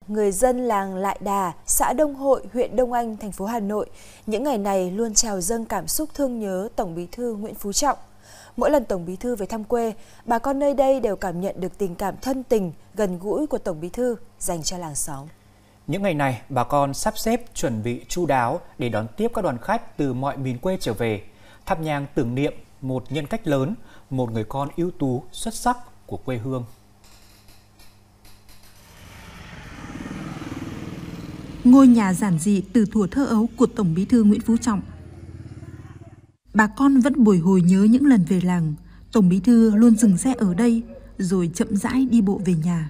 Người dân làng Lại Đà, xã Đông Hội, huyện Đông Anh, thành phố Hà Nội những ngày này luôn trào dâng cảm xúc thương nhớ Tổng Bí thư Nguyễn Phú Trọng. Mỗi lần Tổng Bí thư về thăm quê, bà con nơi đây đều cảm nhận được tình cảm thân tình, gần gũi của Tổng Bí thư dành cho làng xóm. Những ngày này, bà con sắp xếp chuẩn bị chu đáo để đón tiếp các đoàn khách từ mọi miền quê trở về, thắp nhang tưởng niệm một nhân cách lớn, một người con ưu tú, xuất sắc của quê hương. Ngôi nhà giản dị từ thuở thơ ấu của Tổng Bí thư Nguyễn Phú Trọng. Bà con vẫn bồi hồi nhớ những lần về làng, Tổng Bí thư luôn dừng xe ở đây rồi chậm rãi đi bộ về nhà.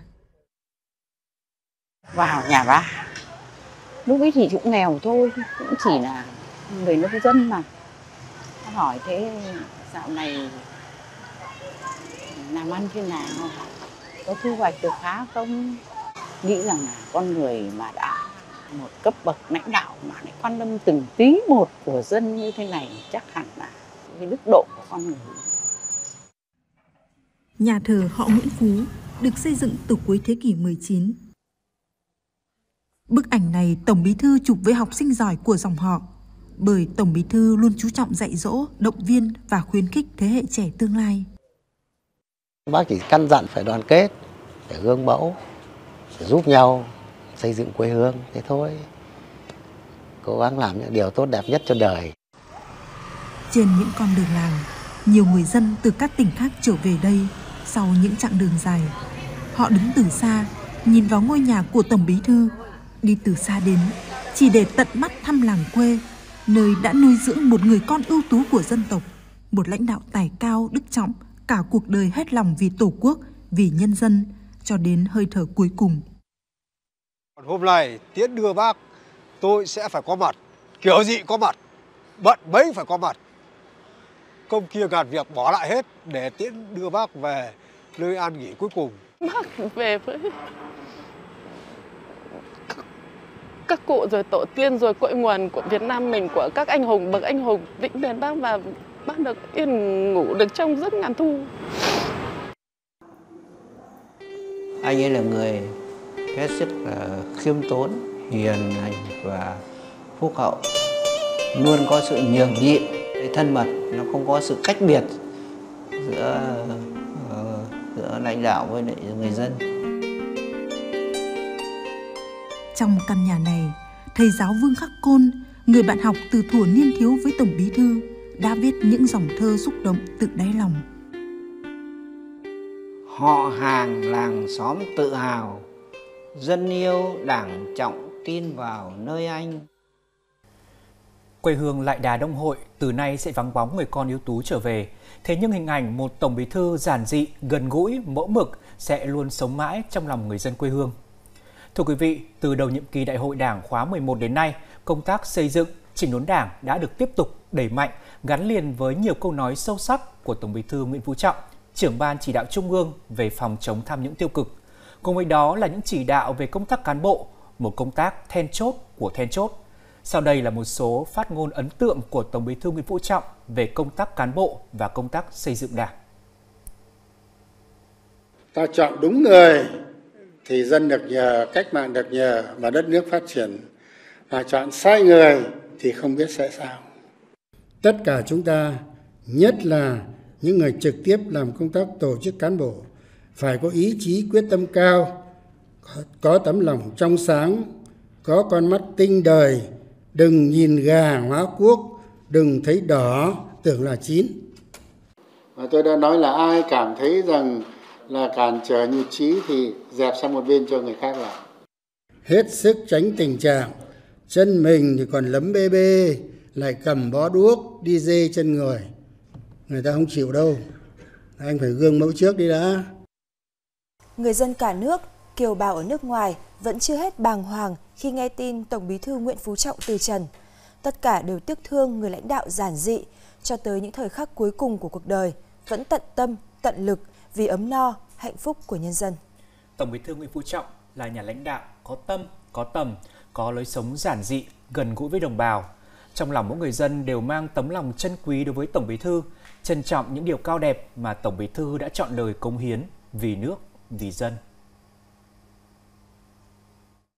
Vào nhà bác, lúc ấy thì cũng nghèo thôi, cũng chỉ là người nông dân mà. Con hỏi thế dạo này làm ăn thế nào, có thu hoạch được khá không? Nghĩ rằng là con người mà đã một cấp bậc lãnh đạo mà lại quan tâm từng tí một của dân như thế này chắc hẳn là cái đức độ của con người. Nhà thờ họ Nguyễn Phú được xây dựng từ cuối thế kỷ 19. Bức ảnh này Tổng Bí thư chụp với học sinh giỏi của dòng họ, bởi Tổng Bí thư luôn chú trọng dạy dỗ, động viên và khuyến khích thế hệ trẻ tương lai. Bác chỉ căn dặn phải đoàn kết, phải gương mẫu, phải giúp nhau xây dựng quê hương, thế thôi. Cố gắng làm những điều tốt đẹp nhất cho đời. Trên những con đường làng, nhiều người dân từ các tỉnh khác trở về đây sau những chặng đường dài. Họ đứng từ xa, nhìn vào ngôi nhà của Tổng Bí thư, đi từ xa đến chỉ để tận mắt thăm làng quê, nơi đã nuôi dưỡng một người con ưu tú của dân tộc, một lãnh đạo tài cao, đức trọng, cả cuộc đời hết lòng vì Tổ quốc, vì nhân dân, cho đến hơi thở cuối cùng. Hôm nay tiễn đưa bác, tôi sẽ phải có mặt, kiểu gì có mặt, bận mấy phải có mặt. Công kia gạt việc bỏ lại hết để tiễn đưa bác về nơi an nghỉ cuối cùng. Bác về với các cụ rồi tổ tiên rồi cội nguồn của Việt Nam mình, của các anh hùng, bậc anh hùng vĩnh đền bác, và bác được yên ngủ được trong giấc ngàn thu. Anh ấy là người hết sức là khiêm tốn, hiền lành và phúc hậu, luôn có sự nhường nhịn, thân mật, nó không có sự cách biệt giữa lãnh đạo với người dân. Trong căn nhà này, thầy giáo Vương Khắc Côn, người bạn học từ thuở niên thiếu với Tổng Bí thư, đã viết những dòng thơ xúc động từ đáy lòng. Họ hàng làng xóm tự hào, dân yêu đảng trọng tin vào nơi anh. Quê hương Lại Đà Đông Hội từ nay sẽ vắng bóng người con ưu tú trở về. Thế nhưng hình ảnh một Tổng Bí thư giản dị, gần gũi, mẫu mực sẽ luôn sống mãi trong lòng người dân quê hương. Thưa quý vị, từ đầu nhiệm kỳ Đại hội Đảng khóa 11 đến nay, công tác xây dựng, chỉnh đốn Đảng đã được tiếp tục đẩy mạnh, gắn liền với nhiều câu nói sâu sắc của Tổng Bí thư Nguyễn Phú Trọng, trưởng Ban Chỉ đạo Trung ương về phòng chống tham nhũng tiêu cực. Cùng với đó là những chỉ đạo về công tác cán bộ, một công tác then chốt của then chốt. Sau đây là một số phát ngôn ấn tượng của Tổng Bí thư Nguyễn Phú Trọng về công tác cán bộ và công tác xây dựng Đảng. Ta chọn đúng người thì dân được nhờ, cách mạng được nhờ và đất nước phát triển. Và chọn sai người thì không biết sẽ sao. Tất cả chúng ta, nhất là những người trực tiếp làm công tác tổ chức cán bộ, phải có ý chí quyết tâm cao, có tấm lòng trong sáng, có con mắt tinh đời, đừng nhìn gà hóa cuốc, đừng thấy đỏ tưởng là chín. Và tôi đã nói là ai cảm thấy rằng là cản trở nhụt chí thì dẹp sang một bên cho người khác làm. Hết sức tránh tình trạng chân mình thì còn lấm bê bê, lại cầm bó đuốc đi dê chân người. Người ta không chịu đâu. Anh phải gương mẫu trước đi đã. Người dân cả nước, kiều bào ở nước ngoài vẫn chưa hết bàng hoàng khi nghe tin Tổng Bí thư Nguyễn Phú Trọng từ trần. Tất cả đều tiếc thương người lãnh đạo giản dị, cho tới những thời khắc cuối cùng của cuộc đời, vẫn tận tâm, tận lực vì ấm no, hạnh phúc của nhân dân. Tổng Bí thư Nguyễn Phú Trọng là nhà lãnh đạo có tâm, có tầm, có lối sống giản dị, gần gũi với đồng bào. Trong lòng mỗi người dân đều mang tấm lòng trân quý đối với Tổng Bí thư, trân trọng những điều cao đẹp mà Tổng Bí thư đã chọn đời cống hiến vì nước, vì dân.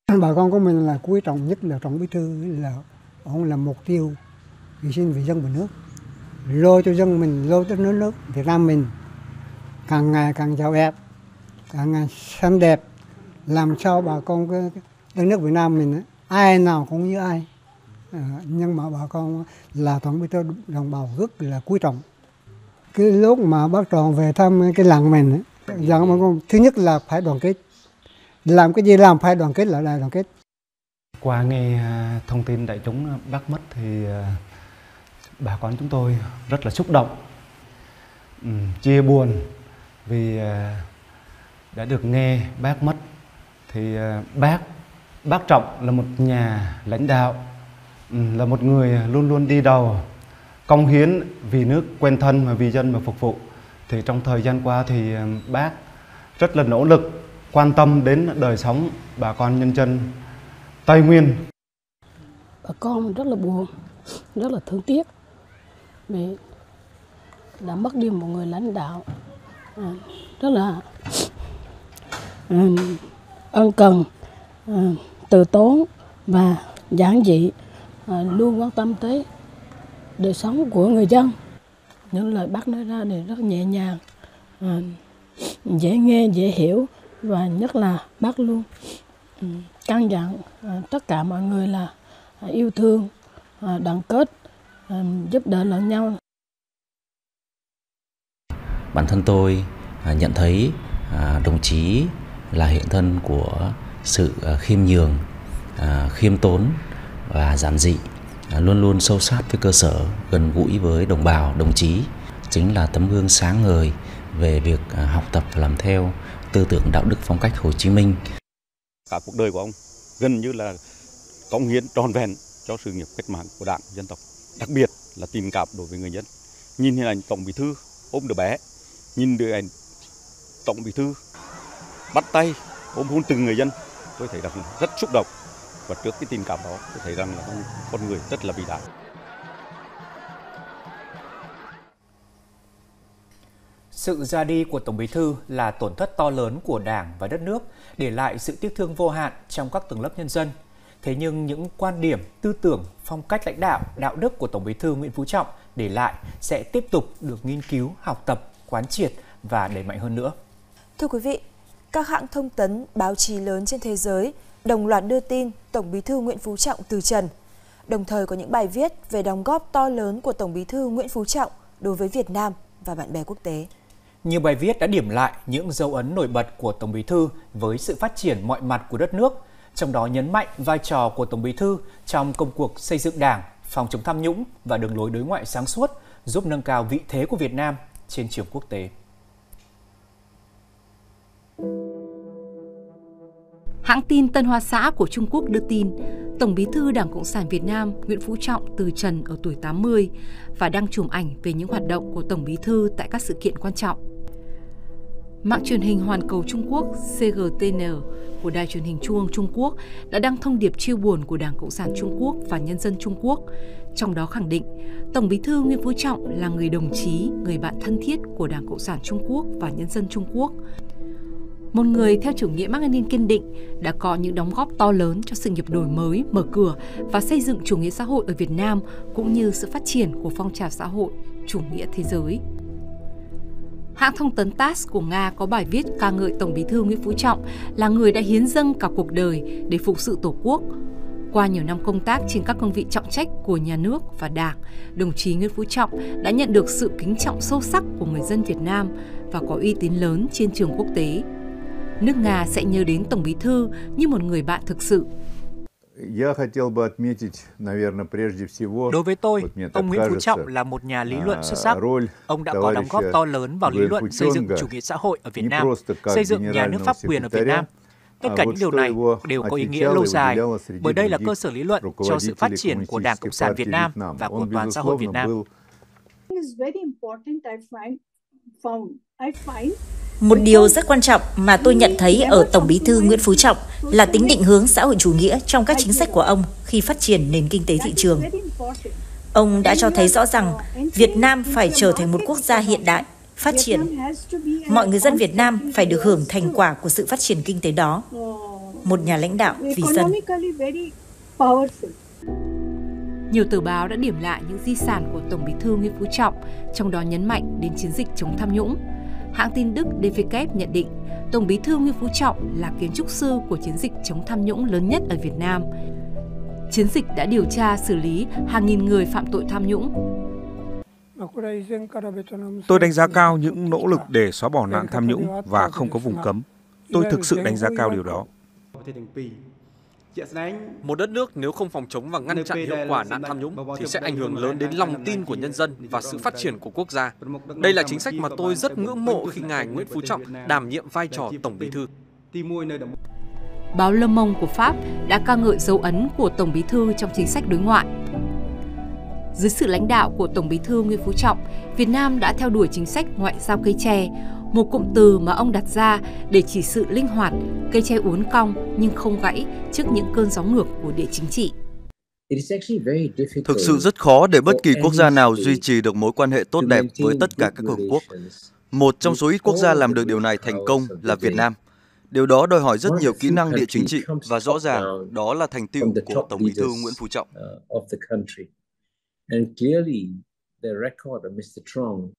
Bà con của mình là quý trọng nhất là Tổng Bí thư, là ông là mục tiêu vì sinh vì dân và nước, lo cho dân mình, lo cho nước Việt Nam mình càng ngày càng giàu đẹp, càng ngày xanh đẹp, làm sao bà con cái đất nước Việt Nam mình ai nào cũng như ai, nhưng mà bà con là Tổng Bí thư đồng bào rất là quý trọng. Cái lúc mà bác Tròn về thăm cái làng mình, rằng bà con thứ nhất là phải đoàn kết, làm cái gì làm phải đoàn kết, lại là đoàn kết. Qua nghe thông tin đại chúng bác mất thì bà con chúng tôi rất là xúc động, chia buồn vì đã được nghe bác mất. Thì bác Trọng là một nhà lãnh đạo, là một người luôn luôn đi đầu, cống hiến vì nước quên thân và vì dân mà phục vụ. Thì trong thời gian qua thì bác rất là nỗ lực quan tâm đến đời sống bà con nhân dân Tây Nguyên. Bà con rất là buồn, rất là thương tiếc vì đã mất đi một người lãnh đạo rất là ân cần, từ tốn và giản dị, luôn quan tâm tới đời sống của người dân. Những lời bác nói ra thì rất nhẹ nhàng, dễ nghe, dễ hiểu, và nhất là bác luôn căn dặn tất cả mọi người là yêu thương, đoàn kết, giúp đỡ lẫn nhau. Bản thân tôi nhận thấy đồng chí là hiện thân của sự khiêm nhường, khiêm tốn và giản dị, luôn luôn sâu sát với cơ sở, gần gũi với đồng bào, đồng chí, chính là tấm gương sáng ngời về việc học tập và làm theo tư tưởng đạo đức phong cách Hồ Chí Minh. Cả cuộc đời của ông gần như là cống hiến trọn vẹn cho sự nghiệp cách mạng của Đảng, dân tộc, đặc biệt là tình cảm đối với người dân. Nhìn hình ảnh Tổng Bí thư ôm đứa bé, nhìn hình ảnh Tổng Bí thư bắt tay ôm hôn từng người dân, tôi thấy rằng rất xúc động, và trước cái tình cảm đó tôi thấy rằng là con người rất là vĩ đại. Sự ra đi của Tổng Bí thư là tổn thất to lớn của Đảng và đất nước, để lại sự tiếc thương vô hạn trong các tầng lớp nhân dân. Thế nhưng những quan điểm, tư tưởng, phong cách lãnh đạo, đạo đức của Tổng Bí thư Nguyễn Phú Trọng để lại sẽ tiếp tục được nghiên cứu, học tập, quán triệt và đẩy mạnh hơn nữa. Thưa quý vị, các hãng thông tấn, báo chí lớn trên thế giới đồng loạt đưa tin Tổng Bí thư Nguyễn Phú Trọng từ trần, đồng thời có những bài viết về đóng góp to lớn của Tổng Bí thư Nguyễn Phú Trọng đối với Việt Nam và bạn bè quốc tế. Nhiều bài viết đã điểm lại những dấu ấn nổi bật của Tổng Bí thư với sự phát triển mọi mặt của đất nước, trong đó nhấn mạnh vai trò của Tổng Bí thư trong công cuộc xây dựng Đảng, phòng chống tham nhũng và đường lối đối ngoại sáng suốt, giúp nâng cao vị thế của Việt Nam trên trường quốc tế. Hãng tin Tân Hoa Xã của Trung Quốc đưa tin, Tổng Bí thư Đảng Cộng sản Việt Nam Nguyễn Phú Trọng từ trần ở tuổi 80 và đăng chùm ảnh về những hoạt động của Tổng Bí thư tại các sự kiện quan trọng. Mạng truyền hình Hoàn cầu Trung Quốc CGTN của Đài truyền hình Trung ương Trung Quốc đã đăng thông điệp chia buồn của Đảng Cộng sản Trung Quốc và nhân dân Trung Quốc, trong đó khẳng định Tổng Bí thư Nguyễn Phú Trọng là người đồng chí, người bạn thân thiết của Đảng Cộng sản Trung Quốc và nhân dân Trung Quốc. Một người theo chủ nghĩa Mác Lênin kiên định, đã có những đóng góp to lớn cho sự nghiệp đổi mới, mở cửa và xây dựng chủ nghĩa xã hội ở Việt Nam, cũng như sự phát triển của phong trào xã hội chủ nghĩa thế giới. Hãng thông tấn TASS của Nga có bài viết ca ngợi Tổng Bí thư Nguyễn Phú Trọng là người đã hiến dâng cả cuộc đời để phục sự Tổ quốc. Qua nhiều năm công tác trên các cương vị trọng trách của nhà nước và Đảng, đồng chí Nguyễn Phú Trọng đã nhận được sự kính trọng sâu sắc của người dân Việt Nam và có uy tín lớn trên trường quốc tế. Nước Nga sẽ nhớ đến Tổng Bí thư như một người bạn thực sự. Đối với tôi, ông Nguyễn Phú Trọng là một nhà lý luận xuất sắc. Ông đã có đóng góp to lớn vào lý luận xây dựng chủ nghĩa xã hội ở Việt Nam, xây dựng nhà nước pháp quyền ở Việt Nam. Tất cả những điều này đều có ý nghĩa lâu dài, bởi đây là cơ sở lý luận cho sự phát triển của Đảng Cộng sản Việt Nam và của toàn xã hội Việt Nam. Một điều rất quan trọng mà tôi nhận thấy ở Tổng Bí thư Nguyễn Phú Trọng là tính định hướng xã hội chủ nghĩa trong các chính sách của ông khi phát triển nền kinh tế thị trường. Ông đã cho thấy rõ rằng Việt Nam phải trở thành một quốc gia hiện đại, phát triển. Mọi người dân Việt Nam phải được hưởng thành quả của sự phát triển kinh tế đó. một nhà lãnh đạo vì dân. Nhiều tờ báo đã điểm lại những di sản của Tổng Bí thư Nguyễn Phú Trọng, trong đó nhấn mạnh đến chiến dịch chống tham nhũng. Hãng tin Đức DWK nhận định Tổng Bí thư Nguyễn Phú Trọng là kiến trúc sư của chiến dịch chống tham nhũng lớn nhất ở Việt Nam. Chiến dịch đã điều tra xử lý hàng nghìn người phạm tội tham nhũng. Tôi đánh giá cao những nỗ lực để xóa bỏ nạn tham nhũng và không có vùng cấm. Tôi thực sự đánh giá cao điều đó. Một đất nước nếu không phòng chống và ngăn chặn hiệu quả nạn tham nhũng thì sẽ ảnh hưởng lớn đến lòng tin của nhân dân và sự phát triển của quốc gia. Đây là chính sách mà tôi rất ngưỡng mộ khi ngài Nguyễn Phú Trọng đảm nhiệm vai trò Tổng Bí thư. Báo Le Monde của Pháp đã ca ngợi dấu ấn của Tổng Bí thư trong chính sách đối ngoại. Dưới sự lãnh đạo của Tổng Bí thư Nguyễn Phú Trọng, Việt Nam đã theo đuổi chính sách ngoại giao cây tre, một cụm từ mà ông đặt ra để chỉ sự linh hoạt, cây tre uốn cong nhưng không gãy trước những cơn gió ngược của địa chính trị. Thực sự rất khó để bất kỳ quốc gia nào duy trì được mối quan hệ tốt đẹp với tất cả các cường quốc. Một trong số ít quốc gia làm được điều này thành công là Việt Nam. Điều đó đòi hỏi rất nhiều kỹ năng địa chính trị và rõ ràng đó là thành tựu của Tổng Bí thư Nguyễn Phú Trọng.